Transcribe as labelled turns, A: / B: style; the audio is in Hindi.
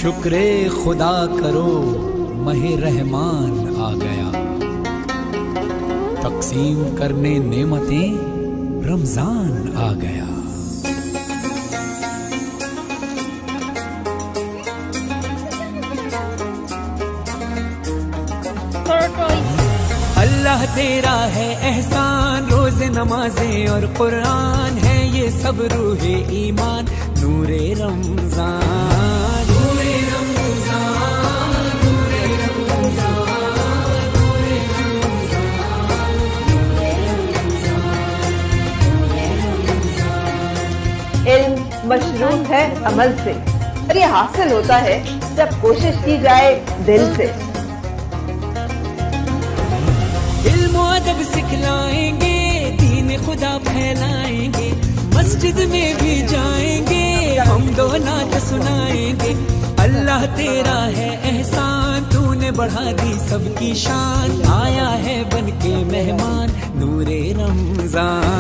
A: शुक्रे खुदा करो महे रहमान आ गया, तकसीम करने नेमतें रमजान आ गया। अल्लाह तेरा है एहसान, रोज़े नमाजें और कुरान है ये सब रूहे ईमान, नूरे रमजान नूरे रमजान नूरे रमजान नूरे रमजान नूरे रमजान नूरे रमजान।
B: इल्म मशरूत है अमल से, और ये हासिल होता है जब कोशिश की जाए दिल से।
A: इल्म अदब सिखलाएंगे, दीन खुदा फैलाएंगे, मस्जिद में भी जाएंगे, हम दो नात सुनाएंगे। अल्लाह तेरा है एहसान, तूने बढ़ा दी सबकी शान, आया है बन के मेहमान, नूरे रमजान।